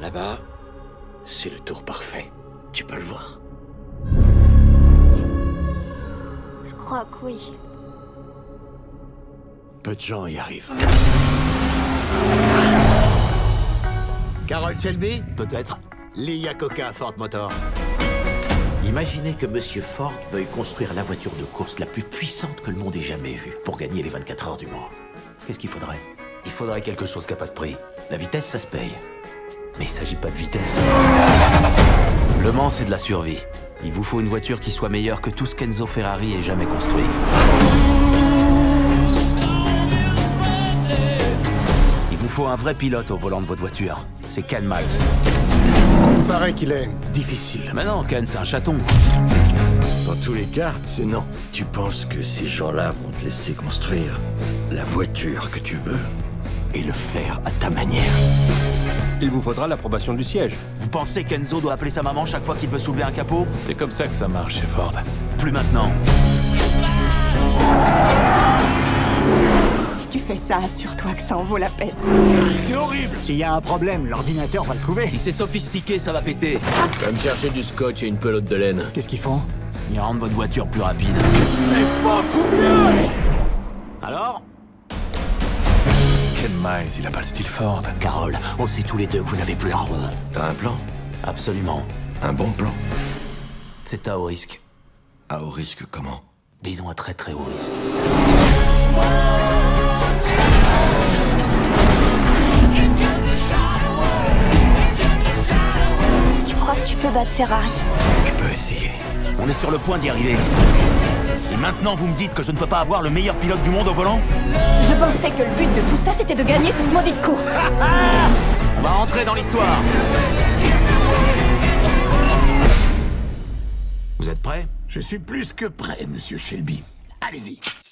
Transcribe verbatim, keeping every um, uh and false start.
Là-bas, c'est le tour parfait. Tu peux le voir. Je crois que oui. Peu de gens y arrivent. Carroll Shelby? Peut-être. Lee Iacocca, Ford Motor. Imaginez que Monsieur Ford veuille construire la voiture de course la plus puissante que le monde ait jamais vue pour gagner les vingt-quatre heures du Mans. Qu'est-ce qu'il faudrait? Il faudrait quelque chose qui n'a pas de prix. La vitesse, ça se paye. Mais il s'agit pas de vitesse. Le Mans, c'est de la survie. Il vous faut une voiture qui soit meilleure que tout ce qu'Enzo Ferrari ait jamais construit. Il vous faut un vrai pilote au volant de votre voiture. C'est Ken Miles. Il paraît qu'il est difficile. Mais non, Ken, c'est un chaton. Dans tous les cas, c'est non. Tu penses que ces gens-là vont te laisser construire la voiture que tu veux et le faire à ta manière? Il vous faudra l'approbation du siège. Vous pensez qu'Enzo doit appeler sa maman chaque fois qu'il veut soulever un capot? C'est comme ça que ça marche chez Ford. Plus maintenant. Si tu fais ça, assure-toi que ça en vaut la peine. C'est horrible! S'il y a un problème, l'ordinateur va le trouver. Si c'est sophistiqué, ça va péter. Va me chercher du scotch et une pelote de laine. Qu'est-ce qu'ils font? Il rend votre voiture plus rapide. C'est pas combien! Alors? Ken Miles, il a pas le style Ford. Carole, on sait tous les deux que vous n'avez plus un rond. T'as un plan? Absolument. Un bon plan? C'est à haut risque. À haut risque comment? Disons à très très haut risque. Tu crois que tu peux battre Ferrari? Tu peux essayer. On est sur le point d'y arriver. Et maintenant, vous me dites que je ne peux pas avoir le meilleur pilote du monde au volant? Je pensais que le but de tout ça, c'était de gagner cette maudite course. On va rentrer dans l'histoire. Vous êtes prêts? Je suis plus que prêt, monsieur Shelby. Allez-y.